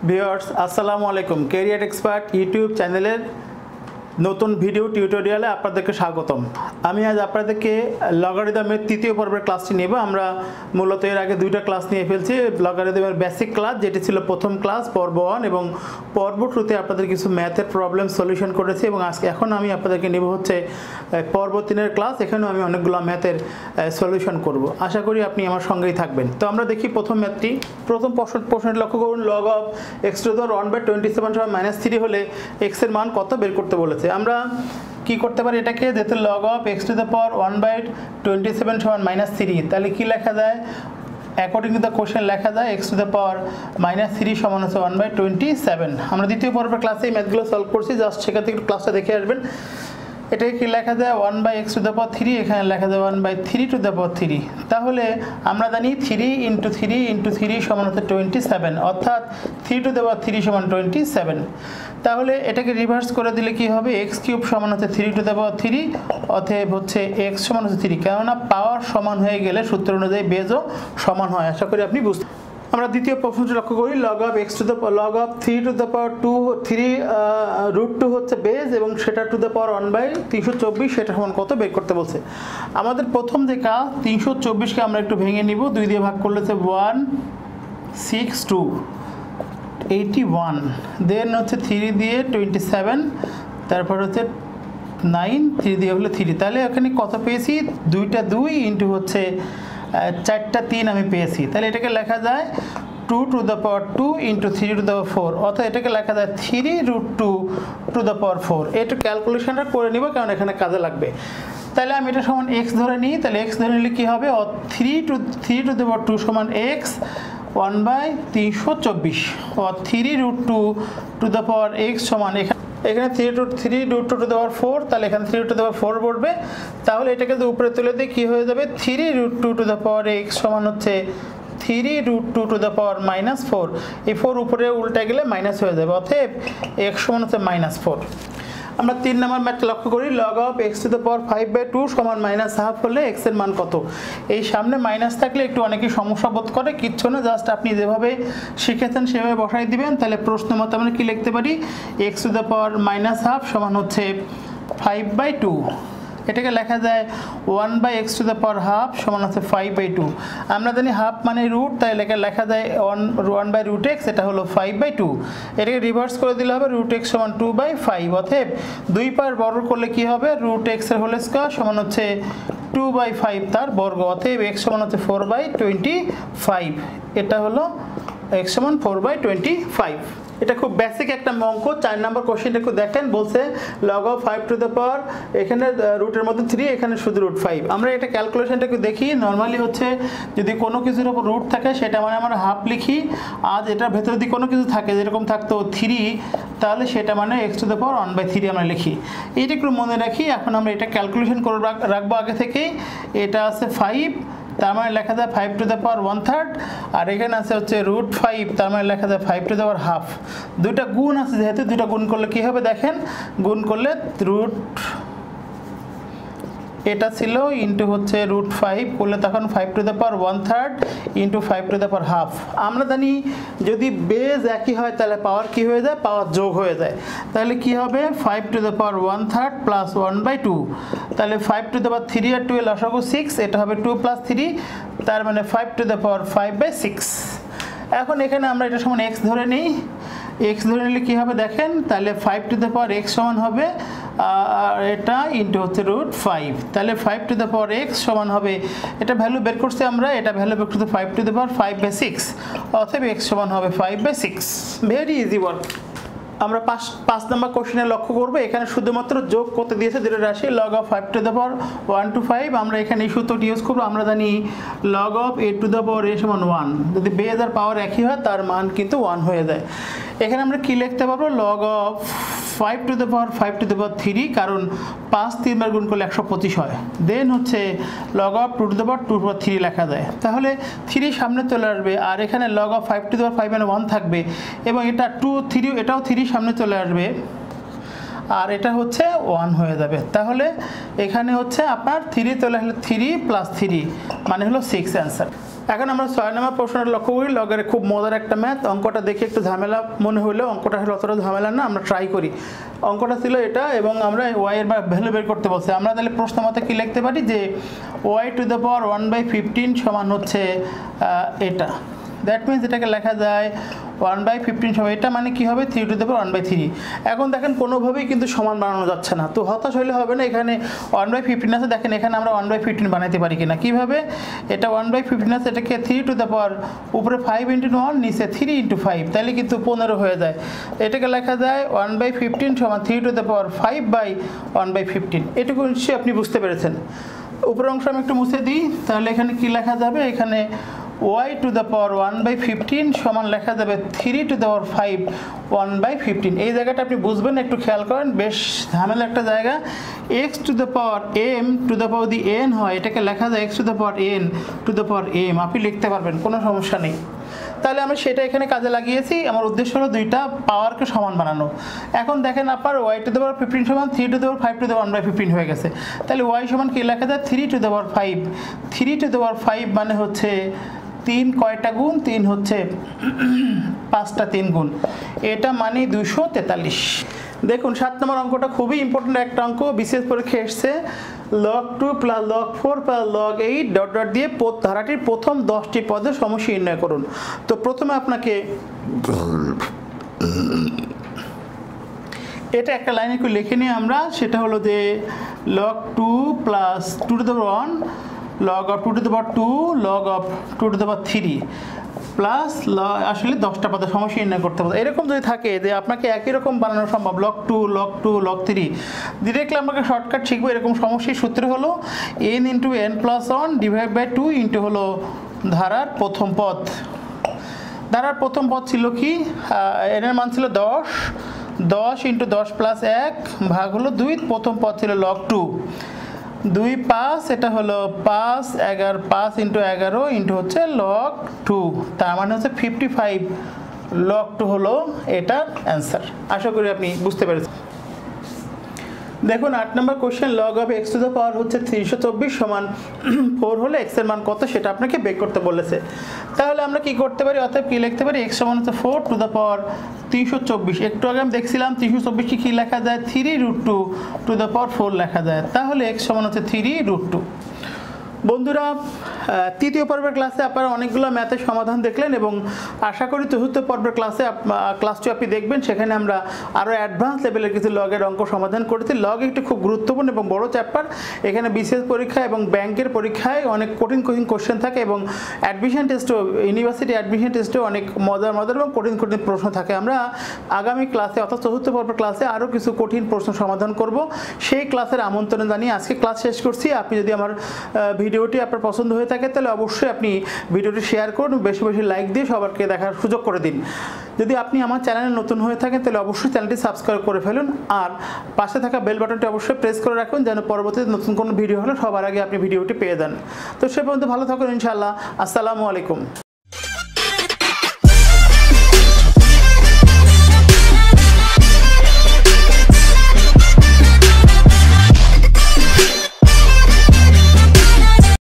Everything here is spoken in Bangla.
ভিউয়ার্স আসসালামু আলাইকুম ক্যারিয়ার এক্সপার্ট ইউটিউব চ্যানেলের নতুন ভিডিও টিউটোরিয়ালে আপনাদেরকে স্বাগতম। আমি আজ আপনাদেরকে লগারিদমের তৃতীয় পর্বের ক্লাসটি নেব। আমরা মূলত এর আগে দুইটা ক্লাস নিয়ে ফেলছি। লগারিদমের বেসিক ক্লাস যেটি ছিল প্রথম ক্লাস পর্ব 1 এবং পর্ব 2তে আপনাদের কিছু ম্যাথের প্রবলেম সলিউশন করেছি এবং এখন আমি আপনাদেরকে নেব হচ্ছে পর্ব 3-এর ক্লাস। এখানেও আমি অনেকগুলো ম্যাথের সলিউশন করব। আশা করি আপনি আমার সঙ্গেই থাকবেন। তো আমরা দেখি প্রথম ম্যাথটি। প্রথম প্রশ্নটি লক্ষ্য করুন, log of x to the power 1/27 - 3 হলে x এর মান কত বের করতে বলেছে। আমরা কি করতে পারি এটাকে, যেহেতু log of x to the power 1/27 - 3, তাহলে কি লেখা যায় অ্যাকর্ডিং টু দ্য কোশ্চেন লেখা যায় x to the power -3 সমান হচ্ছে 1/27। আমরা দ্বিতীয় পর্বের ক্লাসে এই ম্যাথগুলো সলভ করছি, জাস্ট সেখান থেকে ক্লাসটা দেখে আসবেন। এটাকে কি লেখা যায় 1/x to the power 3, এখানে লেখা যায় 1/3 to the power 3। তাহলে আমরা জানি 3 × 3 × 3 সমান হচ্ছে 27, অর্থাৎ 3 to the power 3 সমান 27। তাহলে এটাকে রিভার্স করে দিলে কি হবে, x³ সমান হচ্ছে 3 to the power 3, অতএব হচ্ছে x সমান হচ্ছে 3। কেননা পাওয়ার সমান হয়ে গেলে সূত্র অনুযায়ী বেজও সমান হয়। আশা করি আপনি বুঝতে। আমরা দ্বিতীয় প্রশ্নটি লক্ষ্য করি, log of 3 to the power 2 3 √2 হচ্ছে বেজ এবং সেটা টু দ্য পাওয়ার 1/324, সেটা সমান কত বের করতে বলছে। আমাদের প্রথম যে কাজ 324কে আমরা একটু ভেঙে নিব, 2 দিয়ে ভাগ করলে হচ্ছে 16281, দেন হচ্ছে 3 দিয়ে 27, তারপর হচ্ছে 9, 3 দিয়ে হলো 3। তাহলে এখানে কত পেয়েছি, 2টা 2 ইন্টু হচ্ছে 4টা 3 আমি পেয়েছি। তাহলে এটাকে লেখা যায় 2 to the power 2 × 3 to the power 4, অর্থাৎ এটাকে লেখা যায় 3 √2 to the power 4। এটা ক্যালকুলেশনটা করে নিব কারণ এখানে কাজে লাগবে। তাহলে আমি এটা সমান x ধরে নিই, তাহলে x ধরে নিলে কী হবে, 3 to the power 2 সমান x 1/324, O 3 √2 to the power x সমান এখানে 3 √2 to the power 4, তাহলে এখানে 3 to the power 4 পড়বে। তাহলে এটাকে যদি উপরে তুলে দিই কী হয়ে যাবে, 3 √2 to the power x সমান হচ্ছে 3 √2 to the power -4। এই 4 উপরে উল্টে গেলে মাইনাস হয়ে যাবে, অতএব x সমান হচ্ছে -4। আমরা 3 নম্বর ম্যাথটা লক্ষ্য করি, log of x to the power 5/2 সমান -1/2 হলে x এর মান কত। এই সামনে মাইনাস থাকলে একটু অনেকেই সমস্যা বোধ করে, কিচ্ছু না, জাস্ট আপনি যেভাবে শিখেছেন সেভাবে বসাই দিবেন। তাহলে প্রশ্ন মতো আমরা কি লিখতে পারি, x to the power -1/2 সমান হচ্ছে 5/2। এটাকে লেখা যায় 1/x to the power 1/2 সমান হচ্ছে 5/2। আমরা জানি হাফ মানে রুট, তাই লেখা যায় 1/√x, এটা হলো 5/2। এটাকে রিভার্স করে দিলে হবে √x সমান 2/5, অতএব 2 পাওয়ার বর্গ করলে কি হবে, √x এর হোল স্কয়ার সমান হচ্ছে 2/5 তার বর্গ, অতএব x সমান হচ্ছে 4/25। এটা হলো x সমান 4/25। এটা খুব বেসিক একটা অঙ্ক। 4 নম্বর কোশ্চেনটা একটু দেখেন, বলছে log of 5 to the power, এখানে রুটের মধ্যে 3, এখানে শুধু √5। আমরা এটা ক্যালকুলেশনটা একটু দেখি। নর্মালি হচ্ছে যদি কোনো কিছুর উপর রুট থাকে সেটা মানে আমরা হাফ লিখি, আর এটার ভেতরে যদি কোনো কিছু থাকে যেরকম থাকতো 3, তাহলে সেটা মানে x to the power 1/3 আমরা লিখি। এইটা একটু মনে রাখি। এখন আমরা এটা ক্যালকুলেশন করে রাখবো আগে থেকেই। এটা আছে 5, তার মানে লেখা যায় 5 to the power 1/3, আর এখানে আছে হচ্ছে √5, তার মানে লেখা যায় 5 to the power 1/2। দুইটা গুণ আছে যেহেতু, দুইটা গুণ করলে কি হবে দেখেন, গুণ করলে এটা ছিল ইন্টু হচ্ছে √5 করলে তখন 5 to the power 1/3 into 5 to the power 1/2। আমরা জানি যদি বেজ একই হয় তাহলে পাওয়ার কি হয়ে যায়, পাওয়ার যোগ হয়ে যায়। তাহলে কি হবে, 5 to the power 1/3 প্লাস 1/2, তাহলে 5 to the power 3 আর 2 এর লসাগু 6, এটা হবে 2 + 3, তার মানে 5 to the power 5/6। এখন এখানে আমরা এটা সমান x ধরে নিই, x ধরে নিলে কী হবে দেখেন, তাহলে 5 to the power x সমান হবে আর এটা ইন্টু হচ্ছে √5, তাহলে 5 to the power x সমান হবে, এটা ভ্যালু বের করছি আমরা, এটা ভ্যালু বের করতে 5 to the power 5/6, অতএব x সমান হবে 5/6। Very easy work. আমরা 5 নম্বর কোশ্চেনে লক্ষ্য করবো, এখানে শুধুমাত্র যোগ করতে দিয়েছে দুটো রাশি, log of 5 to the power 1 to 5। আমরা এখানে এই সূত্রটি ইউজ করবো। আমরা জানি log of a to the power a সমান 1, যদি বেজ আর পাওয়ার একই হয় তার মান কিন্তু 1 হয়ে যায়। এখানে আমরা কি লিখতে পারবো, log of 5 to the power 5 to the power 3, কারণ 5 3 বার গুণ করলে 125 হয়। দেন হচ্ছে log of 2 to the power 2 to the power 3 লেখা যায়, তাহলে 3 সামনে চলে আসবে, আর এখানে log of 5 to the power 5 মানে 1 থাকবে, এবং এটা 2 3 এটাও 3 সামনে চলে আসবে, আর এটা হচ্ছে 1 হয়ে যাবে। তাহলে এখানে হচ্ছে আপনার 3 চলে আসলে 3 + 3 মানে হলো 6 অ্যান্সার। এখন আমরা 6 নম্বর প্রশ্নটা লক্ষ্য করি। লগের খুব মজার একটা ম্যাথ। অঙ্কটা দেখে একটু ঝামেলা মনে হলেও অঙ্কটা হলো অতটা ঝামেলা না, আমরা ট্রাই করি। অঙ্কটা ছিল এটা এবং আমরা ওয়াই এর ভ্যালু বের করতে বলছি। আমরা তাহলে প্রশ্ন মতে কি লিখতে পারি যে ওয়াই টু দ্য পাওয়ার 1/15 সমান হচ্ছে এটা। দ্যাট মিনস এটাকে লেখা যায় 1/15 সমান, এটা মানে কি হবে 3 টু দ্য পাওয়ার 1/3। এখন দেখেন কোনোভাবেই কিন্তু সমান বানানো যাচ্ছে না, তো হতাশ হলে হবে না। এখানে 1/15 আছে, দেখেন এখানে আমরা 1/15 বানাইতে পারি কিনা। কীভাবে? এটা 1/15 আছে, এটাকে 3 টু দ্য পাওয়ার উপরে 5 × 1 নিচে 3 × 5, তাহলে কিন্তু 15 হয়ে যায়। এটাকে লেখা যায় 1/15 সমান 3 টু দ্য পাওয়ার 5/1/15। এটুকু নিশ্চয়ই আপনি বুঝতে পেরেছেন। উপরের অংশ আমি একটু মুছে দিই, তাহলে এখানে কি লেখা যাবে? এখানে y টু দ্য পাওয়ার 1/15 সমান লেখা যাবে 3 টু দ্য পাওয়ার 5 1/15। এই জায়গাটা আপনি বুঝবেন, একটু খেয়াল করেন, বেশ ঝামেলা একটা জায়গা। x to the power m to the power the n হয়, এটাকে লেখা যায় x to the power n to the power m। আপনি লিখতে পারবেন, কোনো সমস্যা নেই। তাহলে আমি সেটা এখানে কাজে লাগিয়েছি। আমার উদ্দেশ্য হলো দুইটা পাওয়ারকে সমান বানানো। এখন দেখেন আপনার y টু দ্য পাওয়ার 15 সমান 3 to the power 5 to the 1/15 হয়ে গেছে। তাহলে y সমান কি লেখা যায় 3 to the power 5। 3 to the power 5 মানে হচ্ছে 3 কয়টা গুণ? 3 হচ্ছে 5টা 3 গুণ, এটা মানে 243। দেখুন 7 নম্বর অঙ্কটা খুবই ইম্পর্টেন্ট একটা অঙ্ক, বিশেষ পরীক্ষা এসছে। log 2 plus log 4 plus log 8 dot dot দিয়ে ধারাটির প্রথম 10টি পদের সমষ্টি নির্ণয় করুন। তো প্রথমে আপনাকে এটা একটা লাইনে একটু লিখে নিই আমরা, সেটা হলো যে log 2 plus 2 to the power 1 log of 2 to the power 2 log of 2 to the power 3 plus আসলে 10টা পদের সমষ্টি নির্ণয় করতে হবে। এরকম যদি থাকে যে আপনাকে একই রকম বানানো সম্ভব log 2 log 2 log 3, ডিরেক্টলি আমাকে শর্টকাট শিখবো। এরকম সমষ্টির সূত্র হলো n × n+1 divide by 2 into হলো ধারার প্রথম পদ। ধারার প্রথম পদ ছিল কি? n এর মান ছিল 10, 10 × 10 + 1 ভাগ হলো 2, প্রথম পদ ছিল log 2, 2 5, এটা হলো 5 11 5 × 11 ইন্টু হচ্ছে log 2, তার মানে হচ্ছে 55 log 2 হলো এটার অ্যান্সার। আশা করি আপনি বুঝতে পেরেছেন। দেখুন 8 নম্বর question, log of x to the power হচ্ছে 324 সমান 4 হলে x এর মান কত সেটা আপনাকে বের করতে বলেছে। তাহলে আমরা কি করতে পারি? অতএব কি লিখতে পারি? x সমান হচ্ছে 4 টু দ্য পাওয়ার 324। একটু আগে আমি দেখছিলাম 324 কি লেখা যায়? 3√2 টু দ্য পাওয়ার 4 লেখা যায়। তাহলে x সমান হচ্ছে 3√2। বন্ধুরা, তৃতীয় পর্বের ক্লাসে আপনারা অনেকগুলো ম্যাথের সমাধান দেখলেন এবং আশা করি চতুর্থ পর্বের ক্লাসটি আপনি দেখবেন। সেখানে আমরা আরও অ্যাডভান্স লেভেলের কিছু লগের অঙ্ক সমাধান করেছি। লগ একটি খুব গুরুত্বপূর্ণ এবং বড় চ্যাপ্টার। এখানে বিশেষ পরীক্ষা এবং ব্যাংকের পরীক্ষায় অনেক কঠিন কোশ্চেন থাকে এবং অ্যাডমিশন টেস্টও, ইউনিভার্সিটি অ্যাডমিশন টেস্টেও অনেক মজার এবং কঠিন প্রশ্ন থাকে। আমরা আগামী ক্লাসে অর্থাৎ চতুর্থ পর্বের ক্লাসে আরও কিছু কঠিন প্রশ্ন সমাধান করব। সেই ক্লাসের আমন্ত্রণ জানিয়ে আজকে ক্লাস শেষ করছি। আপনি যদি আমার ভিডিওটি আপনার পছন্দ হয়ে থাকে তাহলে অবশ্যই আপনি ভিডিওটি শেয়ার করুন, বেশি বেশি লাইক দিয়ে সবাইকে দেখার সুযোগ করে দিন। যদি আপনি আমার চ্যানেলে নতুন হয়ে থাকেন তাহলে অবশ্যই চ্যানেলটি সাবস্ক্রাইব করে ফেলুন আর পাশে থাকা বেল বাটনটি অবশ্যই প্রেস করে রাখুন যেন পরবর্তীতে নতুন কোনো ভিডিও হলে সবার আগে আপনি ভিডিওটি পেয়ে যান। তো সে পর্যন্ত ভালো থাকুন ইনশাআল্লাহ। আসসালামু আলাইকুম।